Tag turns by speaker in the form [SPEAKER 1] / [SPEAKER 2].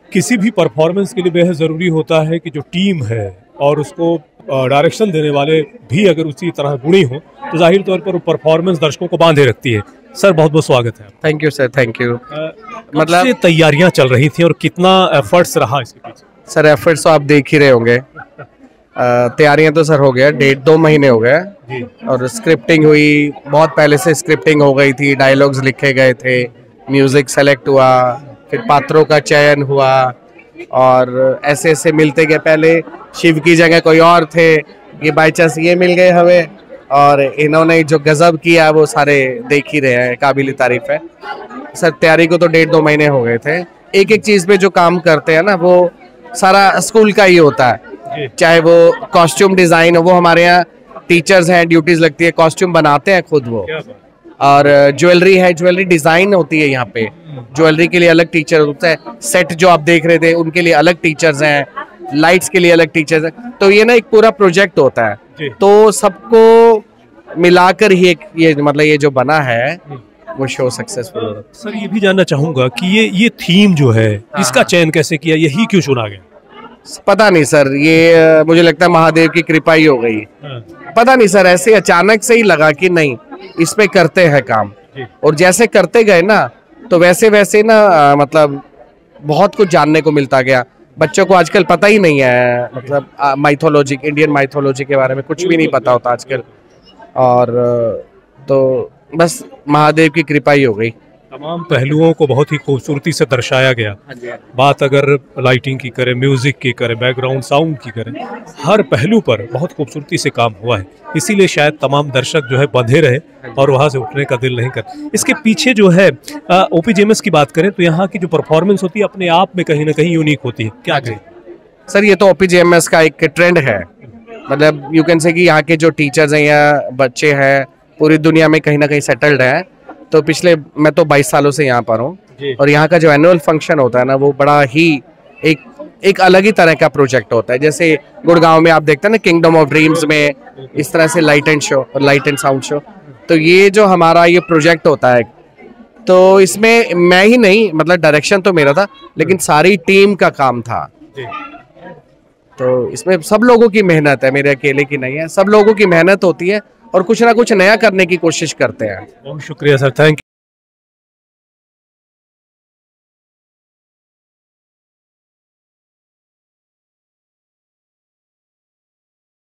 [SPEAKER 1] किसी भी परफॉर्मेंस के लिए बेहद ज़रूरी होता है कि जो टीम है और उसको डायरेक्शन देने वाले भी अगर उसी तरह गुणी हो तो जाहिर तौर पर वो परफॉर्मेंस दर्शकों को बांधे रखती है। सर बहुत बहुत स्वागत है।
[SPEAKER 2] Thank you sir, thank you.
[SPEAKER 1] मतलब तैयारियां चल रही थी और कितना एफर्ट्स रहा इसके पीछे?
[SPEAKER 2] सर एफर्ट्स तो आप देख ही रहे होंगे। तैयारियां तो सर हो गया, 1.5-2 महीने हो गए और स्क्रिप्टिंग हुई, बहुत पहले से स्क्रिप्टिंग हो गई थी, डायलॉग्स लिखे गए थे, म्यूजिक सेलेक्ट हुआ, फिर पात्रों का चयन हुआ और ऐसे ऐसे मिलते गए। पहले शिव की जगह कोई और थे, ये बाई चांस ये मिल गए हमें और इन्होंने जो गजब किया वो सारे देख ही रहे हैं, काबिल तारीफ है। सर तैयारी को तो 1.5-2 महीने हो गए थे। एक एक चीज़ पे जो काम करते हैं ना वो सारा स्कूल का ही होता है, चाहे वो कॉस्ट्यूम डिज़ाइन हो, वो हमारे यहाँ टीचर्स हैं, ड्यूटीज़ लगती है, कॉस्ट्यूम बनाते हैं खुद वो। और ज्वेलरी है, ज्वेलरी डिज़ाइन होती है यहाँ पे, ज्वेलरी के लिए अलग टीचर होता है, सेट जो आप देख रहे थे उनके लिए अलग टीचर्स हैं, लाइट्स के लिए अलग टीचर्स हैं। तो ये ना एक पूरा प्रोजेक्ट होता है, तो सबको मिलाकर ही एक ये मतलब ये जो बना है वो शो सक्सेसफुल हो।
[SPEAKER 1] सर ये भी जानना चाहूंगा कि ये थीम जो है इसका चयन कैसे किया, यही क्यों चुना गया?
[SPEAKER 2] पता नहीं सर, ये मुझे लगता है महादेव की कृपा ही हो गई। पता नहीं सर, ऐसे अचानक से ही लगा कि नहीं इस पे करते हैं काम, और जैसे करते गए ना तो वैसे वैसे ना मतलब बहुत कुछ जानने को मिलता गया। बच्चों को आजकल पता ही नहीं है, मतलब माइथोलॉजी, इंडियन माइथोलॉजी के बारे में कुछ भी नहीं पता होता आजकल, और तो बस महादेव की कृपा ही हो गई।
[SPEAKER 1] तमाम पहलुओं को बहुत ही खूबसूरती से दर्शाया गया। बात अगर लाइटिंग की करें, म्यूजिक की करें, बैकग्राउंड साउंड की करें, हर पहलू पर बहुत खूबसूरती से काम हुआ है, इसीलिए शायद तमाम दर्शक जो है बंधे रहे और वहाँ से उठने का दिल नहीं कर। इसके पीछे जो है ओपीजेएमएस की बात करें तो यहाँ की जो परफॉर्मेंस होती है अपने आप में कहीं ना कहीं यूनिक होती है। क्या कहें
[SPEAKER 2] सर, ये तो ओपीजेएमएस का एक ट्रेंड है, मतलब यू कैन से कि यहाँ के जो टीचर्स हैं या बच्चे हैं पूरी दुनिया में कहीं ना कहीं सेटल्ड हैं। तो मैं तो 22 सालों से यहाँ पर हूँ और यहाँ का जो एनुअल फंक्शन होता है ना वो बड़ा ही एक अलग ही तरह का प्रोजेक्ट होता है। जैसे गुड़गांव में आप देखते हैं ना किंगडम ऑफ ड्रीम्स में इस तरह से लाइट एंड साउंड शो, तो ये जो हमारा ये प्रोजेक्ट होता है तो इसमें मैं ही नहीं, मतलब डायरेक्शन तो मेरा था लेकिन सारी टीम का काम था। तो इसमें सब लोगों की मेहनत है, मेरे अकेले की नहीं है, सब लोगों की मेहनत होती है और कुछ ना कुछ नया करने की कोशिश करते हैं।
[SPEAKER 1] बहुत शुक्रिया सर, थैंक यू।